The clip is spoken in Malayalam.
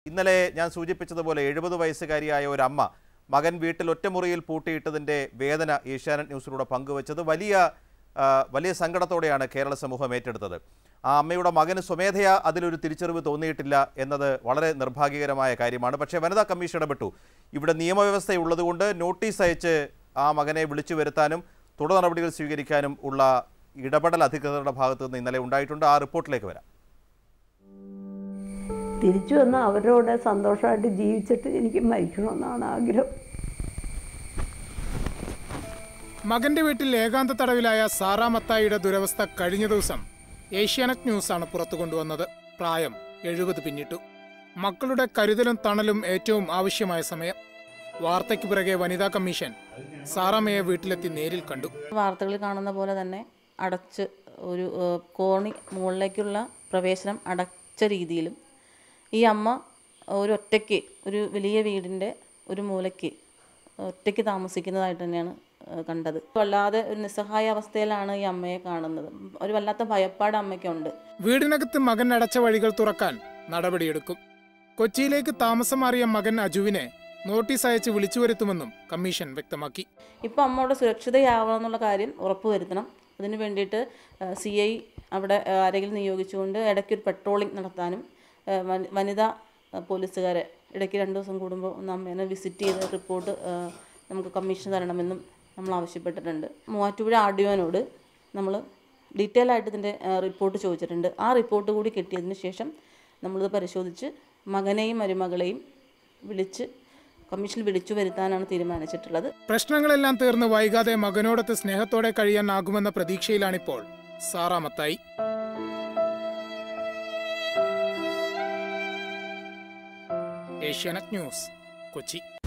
ഇന്നലെ ഞാൻ സൂചിപ്പിച്ചതുപോലെ 70 വയസ്സുകാരിയായ ഒരു അമ്മ മകൻ വീട്ടിൽ ഒറ്റമുറിയിൽ പൂട്ടിയിട്ടതിൻ്റെ വേദന ഏഷ്യാനെറ്റ് ന്യൂസിലൂടെ പങ്കുവച്ചത് വലിയ സങ്കടത്തോടെയാണ് കേരള സമൂഹം ഏറ്റെടുത്തത്. ആ അമ്മയുടെ മകന് സ്വമേധയാ അതിലൊരു തിരിച്ചറിവ് തോന്നിയിട്ടില്ല എന്നത് വളരെ നിർഭാഗ്യകരമായ കാര്യമാണ്. പക്ഷേ വനിതാ കമ്മീഷൻ ഇടപെട്ടു. ഇവിടെ നിയമവ്യവസ്ഥയുള്ളതുകൊണ്ട് നോട്ടീസ് അയച്ച് ആ മകനെ വിളിച്ചു വരുത്താനും തുടർ നടപടികൾ സ്വീകരിക്കാനും ഉള്ള ഇടപെടൽ അധികൃതരുടെ ഭാഗത്തു നിന്ന് ഇന്നലെ ഉണ്ടായിട്ടുണ്ട്. ആ റിപ്പോർട്ടിലേക്ക് വരാം. തിരിച്ചു വന്ന് അവരോട് സന്തോഷമായിട്ട് ജീവിച്ചിട്ട് എനിക്ക് മരിക്കണമെന്നാണ് ആഗ്രഹം. മകന്റെ വീട്ടിൽ ഏകാന്ത തടവിലായ സാറാ മത്തായിയുടെ ദുരവസ്ഥ കഴിഞ്ഞ ദിവസം ഏഷ്യാനെറ്റ് ന്യൂസാണ് പുറത്തു കൊണ്ടുവന്നത്. പ്രായം 70 പിന്നിട്ടു. മക്കളുടെ കരുതലും തണലും ഏറ്റവും ആവശ്യമായ സമയം. വാർത്തയ്ക്ക് പിറകെ വനിതാ കമ്മീഷൻ സാറാമ്മയെ വീട്ടിലെത്തി നേരിൽ കണ്ടു. വാർത്തകളിൽ കാണുന്ന പോലെ തന്നെ അടച്ച് ഒരു കോണി മുകളിലേക്കുള്ള പ്രവേശനം അടച്ച രീതിയിലും ഈ അമ്മ ഒറ്റയ്ക്ക് ഒരു വലിയ വീടിൻ്റെ ഒരു മൂലയ്ക്ക് ഒറ്റയ്ക്ക് താമസിക്കുന്നതായിട്ട് തന്നെയാണ് കണ്ടത്. വല്ലാതെ ഒരു നിസ്സഹായ അവസ്ഥയിലാണ് ഈ അമ്മയെ കാണുന്നത്. ഒരു വല്ലാത്ത ഭയപ്പാട് അമ്മയ്ക്കുണ്ട്. വീടിനകത്ത് മകൻ അടച്ച വഴികൾ തുറക്കാൻ നടപടിയെടുക്കും. കൊച്ചിയിലേക്ക് താമസം മാറിയ മകൻ അജുവിനെ നോട്ടീസ് അയച്ച് വിളിച്ചു വരുത്തുമെന്നും കമ്മീഷൻ വ്യക്തമാക്കി. ഇപ്പോൾ അമ്മയുടെ സുരക്ഷിതയാവണമെന്നുള്ള കാര്യം ഉറപ്പുവരുത്തണം. അതിന് വേണ്ടിയിട്ട് CI അവിടെ ആരെങ്കിലും നിയോഗിച്ചുകൊണ്ട് ഇടയ്ക്കൊരു പെട്രോളിംഗ് നടത്താനും വനിതാ പോലീസുകാരെ ഇടയ്ക്ക് 2 ദിവസം കൂടുമ്പോൾ ഒന്ന് അമ്മേനെ വിസിറ്റ് ചെയ്ത് റിപ്പോർട്ട് നമുക്ക് കമ്മീഷൻ തരണമെന്നും നമ്മൾ ആവശ്യപ്പെട്ടിട്ടുണ്ട്. മൂവാറ്റുപുഴ RDOനോട് നമ്മൾ ഡീറ്റെയിൽ ആയിട്ട് ഇതിൻ്റെ റിപ്പോർട്ട് ചോദിച്ചിട്ടുണ്ട്. ആ റിപ്പോർട്ട് കൂടി കിട്ടിയതിന് ശേഷം നമ്മളിത് പരിശോധിച്ച് മകനെയും മരുമകളെയും കമ്മീഷൻ വിളിച്ചു വരുത്താനാണ് തീരുമാനിച്ചിട്ടുള്ളത്. പ്രശ്നങ്ങളെല്ലാം തീർന്ന് വൈകാതെ മകനോടൊത്ത് സ്നേഹത്തോടെ കഴിയാനാകുമെന്ന പ്രതീക്ഷയിലാണിപ്പോൾ സാറാ മത്തായി. ഏഷ്യാനെറ്റ് ന്യൂസ്, കൊച്ചി.